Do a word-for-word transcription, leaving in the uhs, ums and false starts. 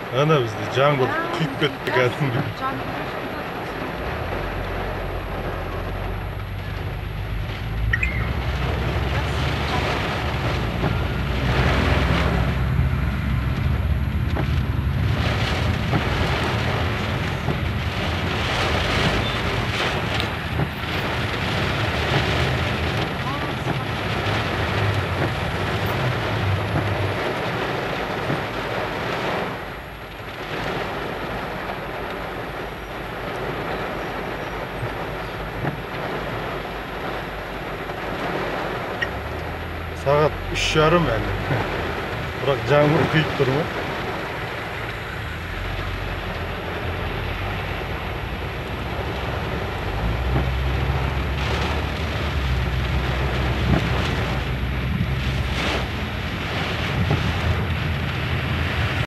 Ана бізде жаңбыр құйып кетті кәдімгі. Сағат үш жарым әлі. Бірақ жаңбыр құйып тұр ма?